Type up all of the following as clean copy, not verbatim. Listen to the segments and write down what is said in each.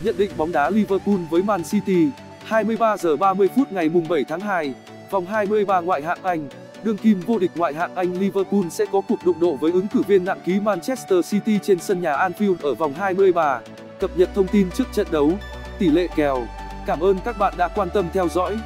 Nhận định bóng đá Liverpool với Man City, 23 giờ 30 phút ngày 7 tháng 2, vòng 23 ngoại hạng Anh. Đương kim vô địch ngoại hạng Anh Liverpool sẽ có cuộc đụng độ với ứng cử viên nặng ký Manchester City trên sân nhà Anfield ở vòng 23. Cập nhật thông tin trước trận đấu, tỷ lệ kèo. Cảm ơn các bạn đã quan tâm theo dõi.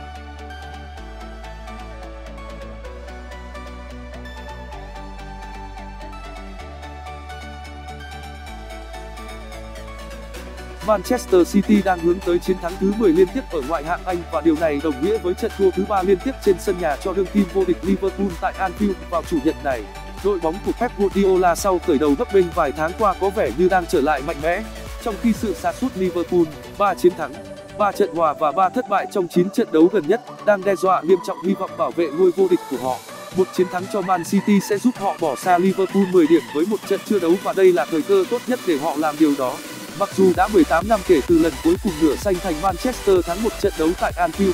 Manchester City đang hướng tới chiến thắng thứ 10 liên tiếp ở ngoại hạng Anh và điều này đồng nghĩa với trận thua thứ 3 liên tiếp trên sân nhà cho đương kim vô địch Liverpool tại Anfield vào chủ nhật này. Đội bóng của Pep Guardiola sau khởi đầu bấp bênh vài tháng qua có vẻ như đang trở lại mạnh mẽ, trong khi sự sa sút Liverpool, 3 chiến thắng, 3 trận hòa và 3 thất bại trong 9 trận đấu gần nhất, đang đe dọa nghiêm trọng hy vọng bảo vệ ngôi vô địch của họ. Một chiến thắng cho Man City sẽ giúp họ bỏ xa Liverpool 10 điểm với một trận chưa đấu và đây là thời cơ tốt nhất để họ làm điều đó. Mặc dù đã 18 năm kể từ lần cuối cùng nửa xanh thành Manchester thắng một trận đấu tại Anfield.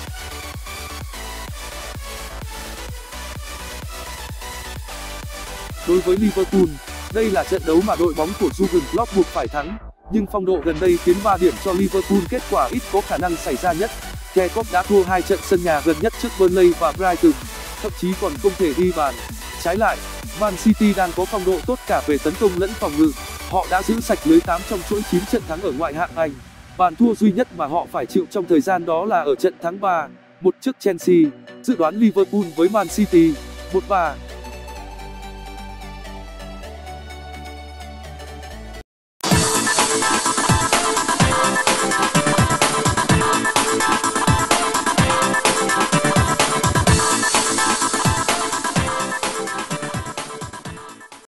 Đối với Liverpool, đây là trận đấu mà đội bóng của Jurgen Klopp buộc phải thắng, nhưng phong độ gần đây khiến 3 điểm cho Liverpool kết quả ít có khả năng xảy ra nhất. The Kop đã thua 2 trận sân nhà gần nhất trước Burnley và Brighton, thậm chí còn không thể ghi bàn. Trái lại, Man City đang có phong độ tốt cả về tấn công lẫn phòng ngự. Họ đã giữ sạch lưới 8 trong chuỗi 9 trận thắng ở ngoại hạng Anh. Bàn thua duy nhất mà họ phải chịu trong thời gian đó là ở trận thắng 3-1 trước Chelsea. Dự đoán Liverpool với Man City 1-3.